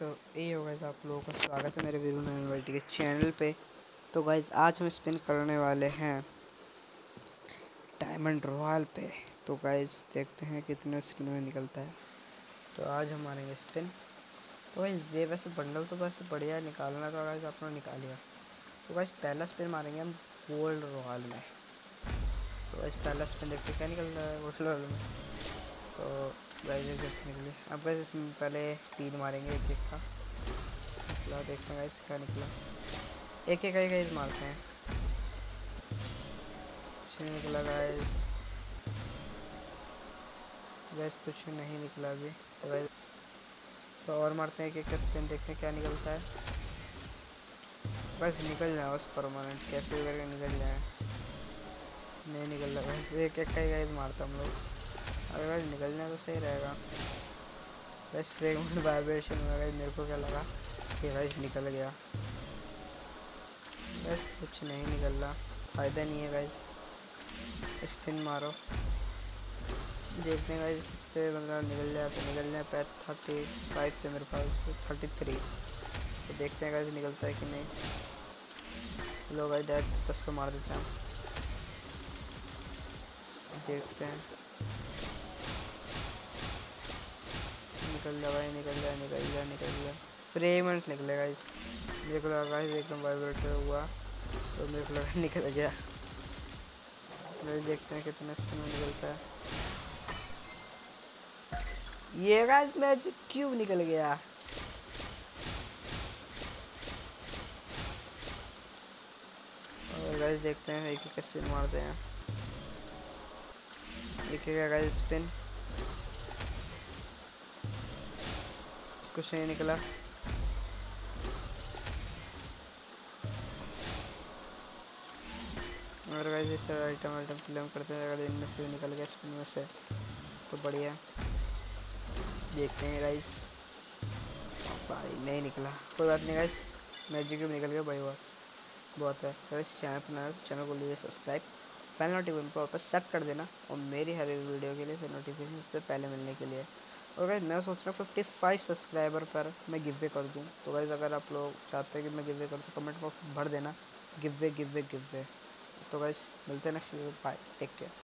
तो ये हो गाइस, आप लोगों का स्वागत है मेरे वीरू नाइन के चैनल पे। तो गाइस आज हम स्पिन करने वाले हैं डायमंड रॉयल पे। तो गाइस देखते हैं कितने स्पिन में निकलता है। तो आज हम मारेंगे स्पिन। तो गाइस ये वैसे बंडल तो वैसे बढ़िया निकालना, तो गाइस आपने निकाल लिया। तो गाइस पहला स्पिन मारेंगे हम गोल्ड रॉयल में। तो गाइस पहला स्पिन देखते क्या निकल रहा है गोल्ड रॉयल में। तो गाइस जैसे निकली। अब गाइस इसमें पहले 3 मारेंगे एक एक का। निकला, देखते हैं गाइस क्या निकला। एक एक गाइस मारते हैं। कुछ नहीं निकला गाइस। गाइस कुछ नहीं निकला अभी। तो गाइस तो और मारते हैं एक एक का स्पिन, देखते हैं क्या निकलता है। बस निकल जाए बस परमानेंट, कैसे भी करके निकल जाए। नहीं निकल रहा गाइस, एक एक का ही गाइस मारता हम लोग। अगर गाइस निकल जाए तो सही रहेगा। गाइस फ्रेगमेंट वाइब्रेशन हुआ गाइस, मेरे को क्या लगा कि गाइस निकल गया। बस कुछ नहीं निकल रहा, फ़ायदा नहीं है गाइस। स्पिन मारो, देखते हैं गाइस कितने मतलब निकल जाए। तो निकल जाए पैर 35 से मेरे पास 33। तो देखते हैं गाइस निकलता है कि नहीं। लो गाइस डायरेक्ट 10 को मार देते हैं। देखते हैं निकल जा भाई, निकल जा निकल जा निकल जा। फ्रेगमेंट्स निकले गाइस, मेरे को लगा गाइस एकदम वाइब्रेट हुआ तो मेरे को लगा निकल गया। देखते हैं कितने स्पिन में निकलता है। ये गाइस मैच क्यों निकल गया। और गाइस देखते हैं एक एक स्पिन मारते हैं। एक एक गाइस स्पिन, कुछ नहीं निकला। और गाइस इस आइटम क्लेम करते हैं, अगर इनमें से निकल गया स्पिन में से तो बढ़िया। देखते हैं गाइस, भाई नहीं निकला, कोई बात नहीं गाइस। मैजिक में निकल गया भाई, बहुत है। तो इस चैनल पर नया चैनल को लीजिए सब्सक्राइब, बेल नोटिफिकेशन पर वापस सेट कर देना और मेरी हर एक वीडियो के लिए फिर नोटिफिकेशन उस पर पहले मिलने के लिए। और गाइस मैं सोच रहा हूँ 55 सब्सक्राइबर पर मैं गिव वे कर दूँ। तो गाइस अगर आप लोग चाहते हैं कि मैं गिव वे करूँ तो कमेंट बॉक्स में भर देना giveaway giveaway giveaway. तो गाइस मिलते हैं next video, bye, take care.